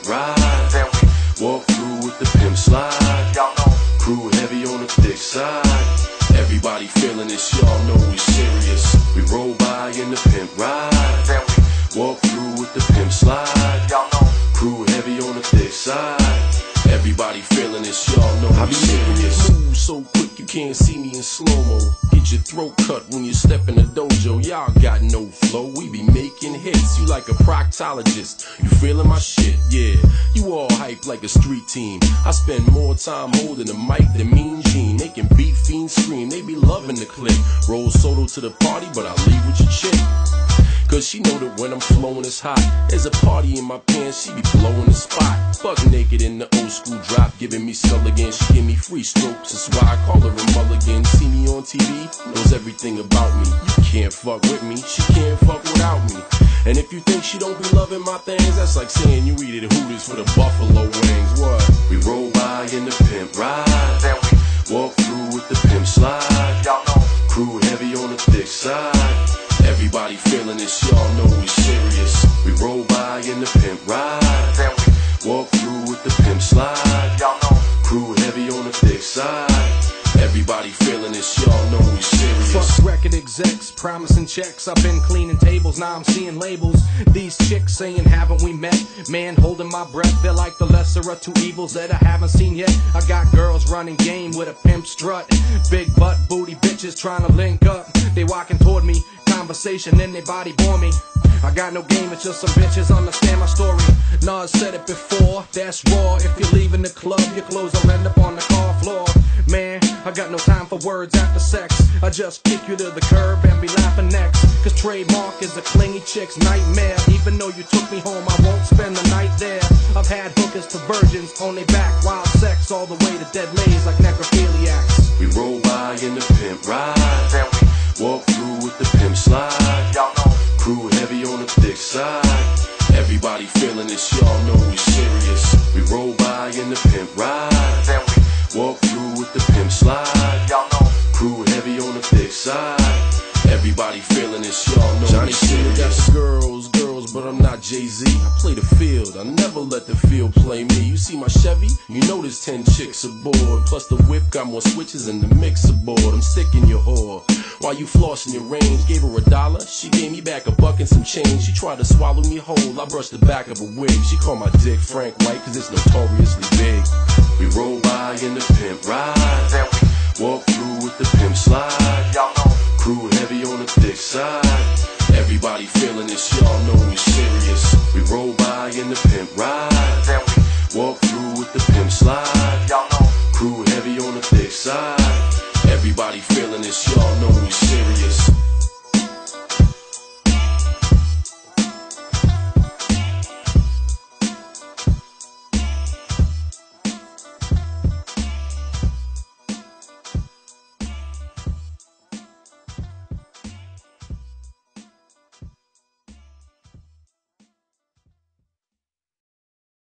pimp ride. Then we walk through with the pimp slide. Y'all know crew heavy on the thick side. Everybody feeling this, y'all know we serious. We roll by in the pimp ride. Then we walk through with the pimp slide. Y'all know crew heavy on the thick side. Everybody feeling this, y'all know we serious. Move so quick you can't see me in slow-mo. Get your throat cut when you step in the dojo. Y'all got no flow, we be making hits. You like a proctologist, you feeling my shit, yeah. You all hype like a street team. I spend more time holding the mic than Mean Gene. Making beat fiends scream, they be loving the clip. Roll solo to the party, but I leave with your chick. Cause she know that when I'm flowing it's hot. There's a party in my pants, she be blowing the spot. Fuck naked in the old school drop, giving me skull again. She give me free strokes, that's why I call her a mulligan. See me on TV, knows everything about me. You can't fuck with me, she can't fuck without me. And if you think she don't be loving my things, that's like saying you eat at Hooters for the buffalo wings. What? We roll by in the pimp ride. Then we walk through with the pimp slide. Y'all know crew heavy on the thick side. Everybody feeling this, y'all know we serious. We roll by in the pimp ride. Then we walk through with the pimp slide. Y'all know crew heavy on the thick side. Everybody feeling this, y'all know we serious. Fuck record execs, promising checks. I've been cleaning tables, now I'm seeing labels. These chicks saying, haven't we met? Man, holding my breath, they're like the lesser of two evils that I haven't seen yet. I got girls running game with a pimp strut. Big butt booty bitches trying to link up. They walking toward me, conversation, then they body bore me. I got no game, it's just some bitches understand my story. Nas said it before, that's raw. If you're leaving the club, your clothes will end up on the car floor. Man, I got no time for words after sex. I just kick you to the curb and be laughing next. Cause trademark is a clingy chick's nightmare. Even though you took me home, I won't spend the night there. I've had hookers to virgins on their back, wild sex all the way to dead lays like necrophiliacs. We roll by in the pimp ride. Then we walk through with the pimp slide. Y'all know crew heavy on the thick side. Everybody feeling this, y'all know we serious. We roll by in the pimp ride. Then we walk through with the pimp slide. Y'all know crew heavy on the thick side. Everybody feeling this, y'all know Johnny we Cena got serious. the girls, but I'm not Jay-Z. I play the field, I never let the field play me. You see my Chevy? You know there's 10 chicks aboard. Plus the whip got more switches than the mixer board. I'm sick in your whore. While you flossing your range, gave her $1, she gave me back $1 and some change. She tried to swallow me whole, I brushed the back of a wig. She called my dick Frank White, cause it's notoriously big. We roll by in the pimp ride. Then we walk through with the pimp slide. Y'all know crew heavy on the thick side. Everybody feeling this, y'all know we serious. We roll by in the pimp ride. Then we walk through with the pimp slide. Y'all know crew heavy